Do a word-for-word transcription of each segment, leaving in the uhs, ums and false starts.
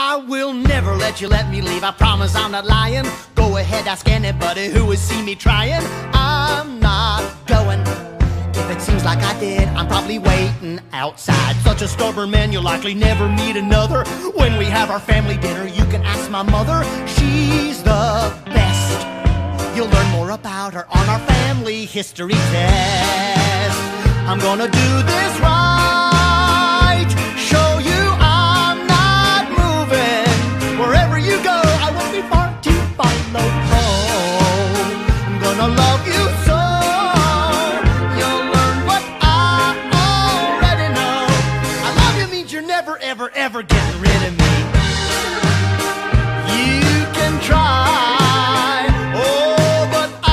I will never let you let me leave. I promise I'm not lying. Go ahead, ask anybody who has seen me trying. I'm not going. If it seems like I did, I'm probably waiting outside. Such a stubborn man, you'll likely never meet another. When we have our family dinner, you can ask my mother. She's the best. You'll learn more about her on our family history test. I'm gonna do this right. Show you I'm not moving. Wherever you go, I won't be far to follow. Oh, I'm gonna love you so. You'll learn what I already know. I love you means you're never, ever, ever getting rid of me. You can try. Oh, but I,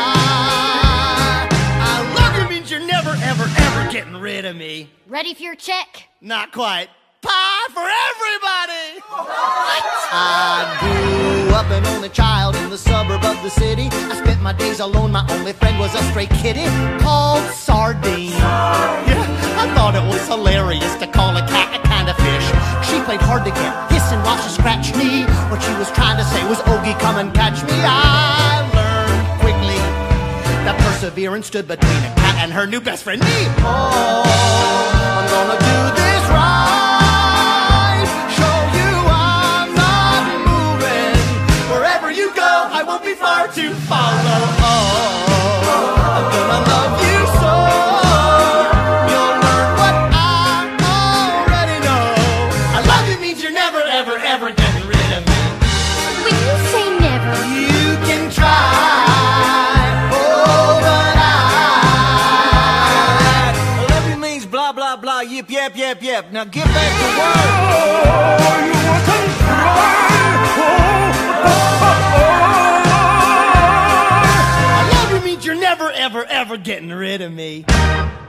I love you means you're never, ever, ever getting rid of me. Ready for your check? Not quite. Pie for everybody! What? I grew up an only child in the suburb of the city. I spent my days alone, my only friend was a stray kitty called Sardine. Yeah, I thought it was hilarious to call a cat a kind of fish. She played hard to get, hissing while she scratched me. What she was trying to say was, Ogie, come and catch me. I learned quickly that perseverance stood between a cat and her new best friend, me. Oh, I'm gonna do this right. Show you I'm not moving. Wherever you go, I won't be far to follow. Oh, I'm gonna love you so. You'll learn what I already know. I love you means you're never, ever, ever getting rid of me. When you say never, You can try. Oh, but I, I love you means blah, blah, blah, yip, yap, yap, yap. Now get back to work. I love you means you're never, ever, ever getting rid of me.